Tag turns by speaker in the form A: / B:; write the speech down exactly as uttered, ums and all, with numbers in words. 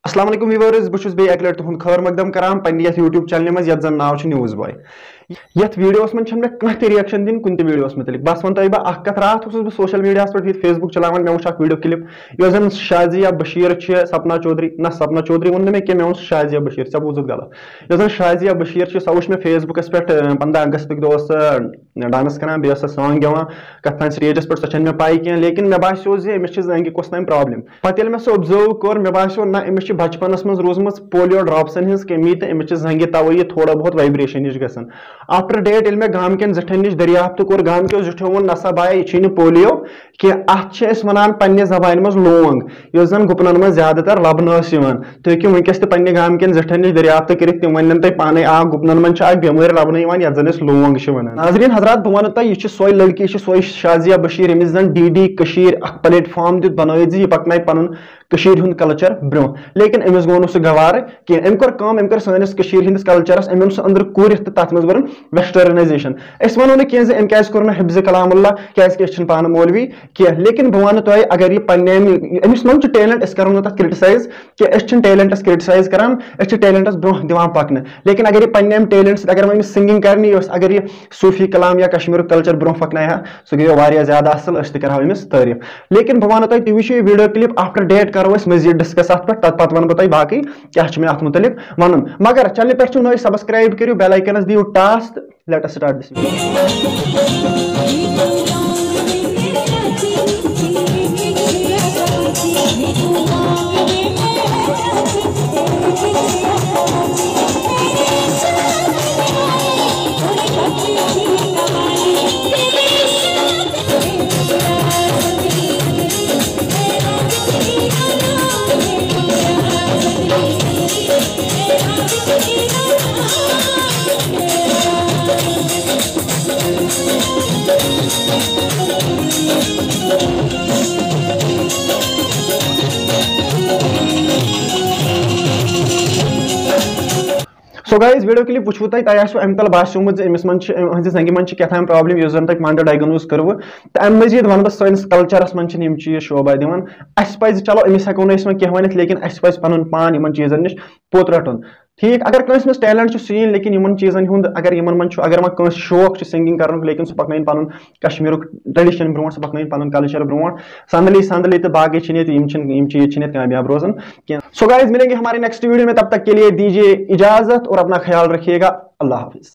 A: السلام علیکم ویورز بہت بے اک لٹ تہد خیر مقدم کران پنہ یتھ یوٹیوب چینل مز یتھ زن ناو نیوز بوائے یتھ ویڈیوس من چھنہ مےٚ کانٛہہ تہِ ریئیکشن دِنۍ کُنہِ تہِ ویڈیوس متعلق بس ون تۄہہِ بہٕ اکھ کتھ راتھ اوسُس بہٕ سوشل میڈیاہس پٮ۪ٹھ فیس بُک چلاوان مےٚ وٕچھ اکھ ویڈیو کلپ یۄس زن شازیہ بشیر چھِ سپنا چودھری نہ سپنا چودھری ووٚن نہٕ مےٚ کینٛہہ مےٚ ووٚن شازیہ بشیر ژےٚ بوٗزُتھ غلط یۄس زن شازیہ بشیر چھِ سۄ وٕچھ مےٚ فیس بُکس پٮ۪ٹھ پنٛداہ اگستٕکۍ دۄہ ٲس سۄ ڈانس کران بیٚیہِ ٲس سۄ سانگ گٮ۪وان کتھ تانۍ سٹیجس پٮ۪ٹھ سۄ چھنہٕ مےٚ پاے کینٛہہ لیکن مےٚ باسیو زِ أمِس چھِ زنٛگہِ کۄس تانۍ پرابلم پتہٕ ییٚلہِ مےٚ سۄ اوبزٲرو کوٚر مےٚ باسیو نہ أمِس چھِ بچپنس منٛز روٗزمٕژ پولیو ڈراپسن ہٕنٛز کمی تہٕ أمِس چھِ زنٛگہِ توے یہِ تھوڑا بہت وایبریشن ہِش گژھان آفٹر ڈیٹ ییٚلہِ مےٚ گامکٮ۪ن زِٹھٮ۪ن نِش دٔریافت کوٚر گامکیو زِٹھیو ووٚن نسا بایا یہِ چھُے نہٕ پولیو کینٛہہ اتھ چھِ أسۍ ونان پننہِ زبانہِ منٛز لونگ یۄس زن گُپنن منٛز زیادٕ تر لبنہٕ ٲس یِوان تُہۍ ہیٚکِو وٕنکیٚس تہِ پننہِ گامکٮ۪ن زِٹھٮ۪ن نِش دٔریافت کٔرِتھ تِم ونن تۄہہِ پانے آ گُپنن منٛز چھِ اکھ بٮ۪مٲرۍ لبنہٕ یِوان یتھ زن أسۍ لونگ چھِ ونان ناظریٖن حضرات بہٕ ونہٕ تۄہہِ یہِ چھِ سۄے لڑکی یہِ چھِ سۄے شازیہ بشیر ییٚمِس زن ڈی ڈی کٔشیٖر اکھ پلیٹ فارم دیُت بنٲیِتھ زِ یہِ پکنایہِ پنُن کٔشیٖر ہُنٛد کلچر برونٛہہ لیکن أمِس گوٚو نہٕ سُہ گوارٕ کینٛہہ أمۍ کوٚر کٲم أمۍ کٔر سٲنِس کٔشیٖر ہِنٛدِس کلچرس أمۍ اوٚن سُہ أنٛدرٕ کوٗرِتھ تہٕ تتھ منٛز بٔرٕن ویسٹرنایزیشن أسۍ ونو نہٕ کینٛہہ زِ أمۍ کیازِ کوٚر نہٕ حفظِ کلام اللہ کیازِ کہِ أسۍ چھِنہٕ پانہٕ مولوی کینٛہہ لیکن بہٕ ونہٕ تۄہہِ اگر یہِ پننہِ أمِس منٛز چھُ ٹیلنٹ أسۍ کرو نہٕ تتھ کرٹسایز کہِ أسۍ چھِنہٕ ٹیلنٹس کرٹسایز کران أسۍ چھِ ٹیلنٹس برونٛہہ دِوان پکنہٕ لیکن اگر یہِ پننہِ امہِ ٹیلنٹ سۭتۍ اگر وۄنۍ أمِس سِنگِنگ کرنی ٲس اگر یہِ صوٗفی کلام یا کشمیٖرُک کلچر برونٛہہ پکنایہِ ہا سُہ گٔیو واریاہ زیادٕ اصل أسۍ تہِ کرہاو أمِس تعریٖف لیکن بہٕ ونہو تۄہہِ تُہۍ وٕچھِو یہِ ویٖڈیو کلپ آفٹر ڈیٹ کرو أسۍ مزیٖد ڈسکس اتھ پٮ۪ٹھ تتھ پتہٕ ونہٕ بہٕ تۄہہِ باقٕے کیاہ چھُ مےٚ اتھ متعلق ونُن مگر چینلہِ پٮ۪ٹھ چھِو نٔے سبسکرایب کٔرِو بیل آیکنس دِیِو ٹاس تہٕ let us start this so guys video clip وٕچھوٕ تۄہہِ تۄہہِ آسوٕ اَمہِ تل باسیومُت زِ أمِس منٛز چھِ أہٕنٛزِ زنٛگہِ منٛز چھِ کیٛاہ تام پرابلم یُس زن تۄہہِ پانہٕ تہِ ڈایگنوز کٔروٕ تہٕ اَمہِ مٔزیٖد وَنہٕ بہٕ سٲنِس کلچرس منٛز چھِنہٕ یِم چیٖز شوبا دِوان اَسہِ پزِ چلو أمِس ہٮ۪کو نہٕ أسۍ وۄنۍ کینٛہہ ؤنِتھ لیکن اَسہِ پزِ پنُن پان یِمن چیٖزن نِش پوٚت رٹُن ٹھیٖک اگر کٲنٛسہِ منٛز ٹیلنٹ چھُ سُہ یِیِن لیکن یِمن چیٖزن ہُنٛد اگر یِمن منٛز چھُ اگر وۄنۍ کٲنٛسہِ شوق چھُ سِنگِنگ کرنُک لیکن سُہ پکنٲیِن پنُن کشمیٖرُک ٹریڈِشن برونٛٹھ سُہ پکنٲیِن پنُن کلچر برونٛٹھ سندلی سندلی تہٕ باقٕے چھِنہٕ ییٚتہِ یِم چھِنہٕ یِم چیٖز چھِنہٕ ییٚتہِ کامیاب روزان کینٛہہ سو گایز ملیں گے ہمارے نیکسٹ ویڈیو میں تب تک کے لیے دیجیے اجازت اور اپنا خیال رکھیے گا اللہ حافظ